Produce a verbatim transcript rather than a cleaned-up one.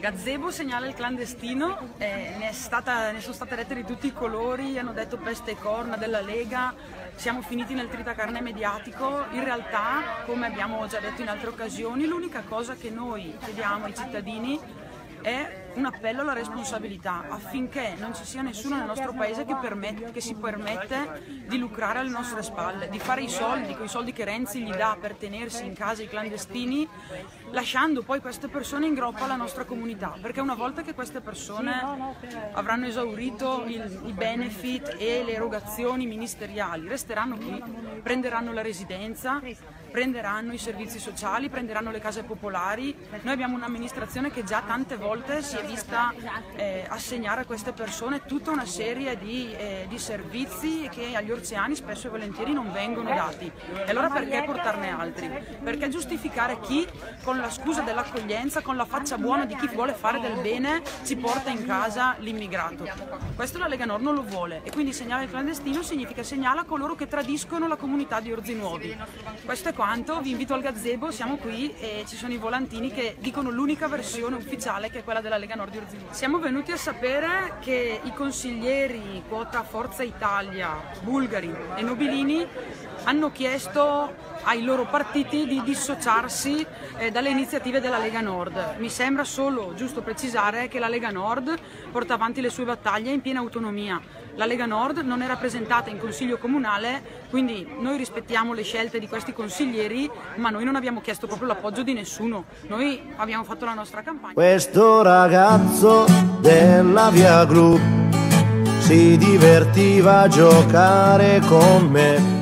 Gazebo segnala il clandestino, eh, ne, è stata, ne sono state dette di tutti i colori, hanno detto peste e corna della Lega, siamo finiti nel tritacarne mediatico. In realtà, come abbiamo già detto in altre occasioni, l'unica cosa che noi chiediamo ai cittadini è un appello alla responsabilità, affinché non ci sia nessuno nel nostro paese che, permette, che si permette di lucrare alle nostre spalle, di fare i soldi, quei soldi che Renzi gli dà per tenersi in casa i clandestini, lasciando poi queste persone in groppa alla nostra comunità, perché una volta che queste persone avranno esaurito il, i benefit e le erogazioni ministeriali, resteranno qui, prenderanno la residenza, prenderanno i servizi sociali, prenderanno le case popolari. Noi abbiamo un'amministrazione che già tante volte si è vista eh, assegnare a queste persone tutta una serie di, eh, di servizi che agli orziani spesso e volentieri non vengono dati. E allora perché portarne altri? Perché giustificare chi con la scusa dell'accoglienza, con la faccia buona di chi vuole fare del bene, ci porta in casa l'immigrato? Questo la Lega Nord non lo vuole, e quindi segnala il clandestino significa segnala coloro che tradiscono la comunità di Orzi Nuovi. Questo è quanto, vi invito al gazebo, siamo qui e ci sono i volantini che dicono l'unica versione ufficiale, che è quella della Lega Nord di Orzi Nuovi. Siamo venuti a sapere che i consiglieri quota Forza Italia, bulgari e nobilini hanno chiesto ai loro partiti di dissociarsi eh, dalle iniziative della Lega Nord. Mi sembra solo giusto precisare che la Lega Nord porta avanti le sue battaglie in piena autonomia. La Lega Nord non è rappresentata in consiglio comunale, quindi noi rispettiamo le scelte di questi consiglieri, ma noi non abbiamo chiesto proprio l'appoggio di nessuno. Noi abbiamo fatto la nostra campagna. Questo ragazzo della Via Gru si divertiva a giocare con me.